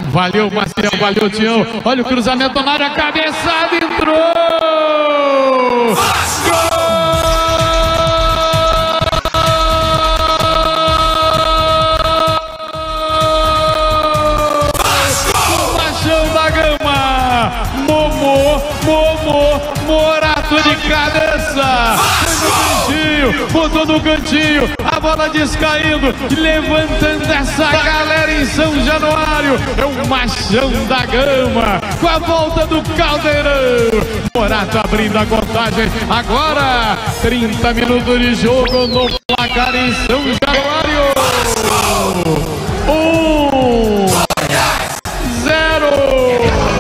Valeu, Marcelo, valeu, Tião. Olha o cruzamento na área, cabeçada, entrou! Gol! Morato de cabeça, botou no cantinho, a bola descaindo, levantando essa galera em São Januário. É o Machão da Gama, com a volta do Caldeirão. Morato abrindo a contagem, agora 30 minutos de jogo no placar em São Januário. 1-0.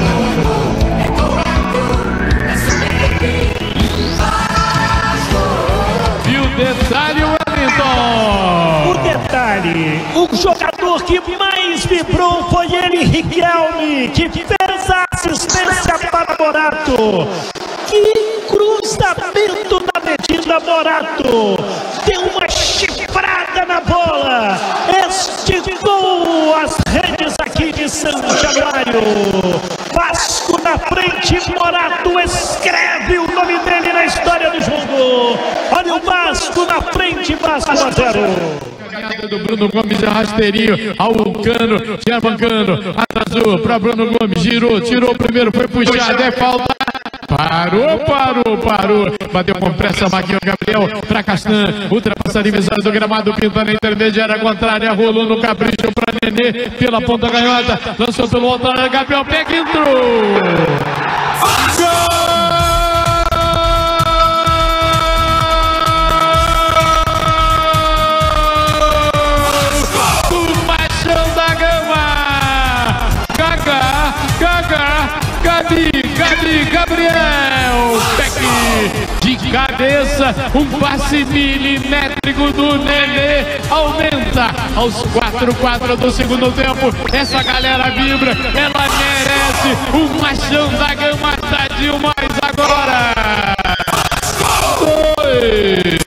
Detalhe, Wellington. O detalhe, o jogador que mais vibrou foi ele, Riquelme, que fez a assistência para Morato. Que cruzamento na medida, Morato deu uma chifrada na bola, esticou as redes aqui de São Januário. Vasco na frente, Morato escreve o nome dele na história do jogo. Olha o Vasco na frente, Vasco 1-0. Do Bruno Gomes, rasteirinho ao Cano, Germancano, atrasou para Bruno Gomes, girou, tirou o primeiro, foi puxado, é falta. Parou. Bateu com pressa, Maguinho Gabriel para Castan. Ultrapassa a divisória do gramado, pinta na intermediária contrária, rolou no capricho para Nenê, pela ponta canhota, lançou pelo outro, Gabriel pega e entrou. Gol! Gabriel Peck de cabeça, um passe milimétrico do Nenê, aumenta aos 4 do segundo tempo. Essa galera vibra, ela merece. O Machão da Gama tá demais agora. 2-0.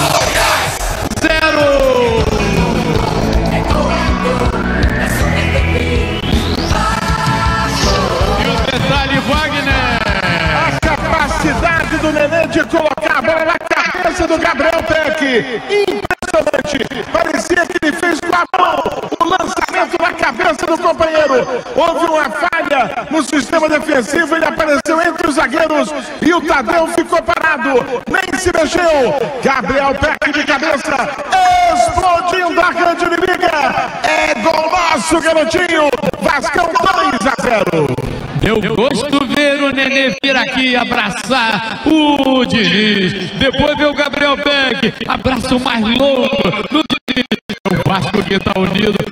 Do Nenê de colocar a bola na cabeça do Gabriel Peck. Impressionante. Parecia que ele fez com a mão o lançamento na cabeça do companheiro. Houve uma falha no sistema defensivo. Ele apareceu entre os zagueiros e o Tadeu ficou parado. Nem se mexeu. Gabriel Peck de cabeça, explodindo a grande inimiga. É gol nosso, garotinho. Vascão 2-0. Deu gosto ver o Nenê vir aqui abraçar o Diniz. Depois veio o Gabriel Peck, abraço mais longo do Diniz. O Vasco que está unido,